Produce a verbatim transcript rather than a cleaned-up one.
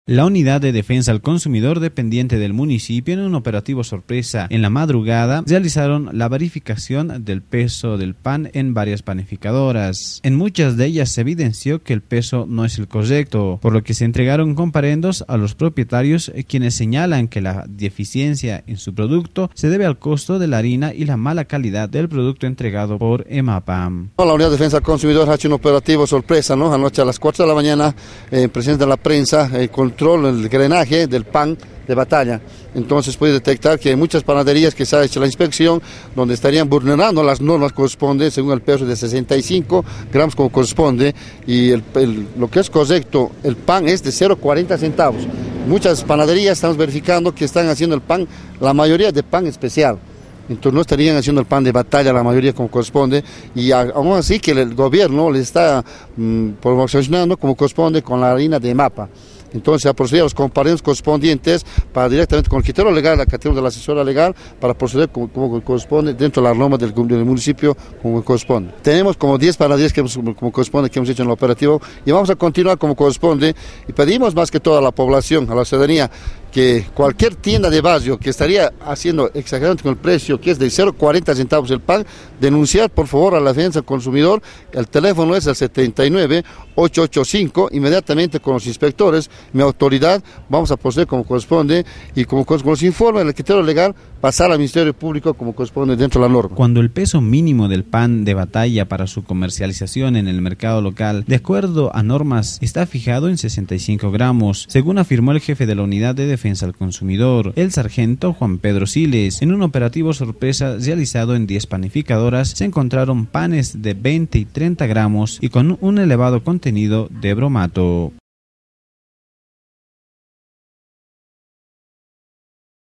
La Unidad de Defensa al Consumidor dependiente del municipio, en un operativo sorpresa en la madrugada, realizaron la verificación del peso del pan en varias panificadoras. En muchas de ellas se evidenció que el peso no es el correcto, por lo que se entregaron comparendos a los propietarios, quienes señalan que la deficiencia en su producto se debe al costo de la harina y la mala calidad del producto entregado por EMAPA. La Unidad de Defensa al Consumidor ha hecho un operativo sorpresa, ¿no? Anoche a las cuatro de la mañana, eh, en presencia de la prensa, eh, con el drenaje del pan de batalla. Entonces puede detectar que hay muchas panaderías que se ha hecho la inspección donde estarían vulnerando las normas correspondientes según el peso de sesenta y cinco gramos como corresponde, y el, el, lo que es correcto, el pan es de cero coma cuarenta centavos. Muchas panaderías estamos verificando que están haciendo el pan, la mayoría de pan especial. Entonces no estarían haciendo el pan de batalla la mayoría como corresponde, y aún así que el gobierno le está mmm, promocionando como corresponde con la harina de EMAPA. Entonces, a proceder a los comparendos correspondientes para directamente con el criterio legal, la categoría de la asesora legal, para proceder como, como corresponde dentro de la norma del, del municipio como corresponde. Tenemos como diez panaderías que hemos, como corresponde, que hemos hecho en el operativo, y vamos a continuar como corresponde, y pedimos más que todo a la población, a la ciudadanía, que cualquier tienda de barrio que estaría haciendo exageradamente con el precio, que es de cero coma cuarenta centavos el pan, denunciar por favor a la defensa del consumidor. El teléfono es el setenta y nueve, ochocientos ochenta y cinco, inmediatamente con los inspectores, mi autoridad, vamos a proceder como corresponde, y como con los informes del criterio legal, pasar al Ministerio Público como corresponde dentro de la norma. Cuando el peso mínimo del pan de batalla para su comercialización en el mercado local, de acuerdo a normas, está fijado en sesenta y cinco gramos, según afirmó el jefe de la Unidad de Defensa al Consumidor, el sargento Juan Pedro Siles. En un operativo sorpresa realizado en diez panificadoras, se encontraron panes de veinte y treinta gramos y con un elevado contenido de bromato.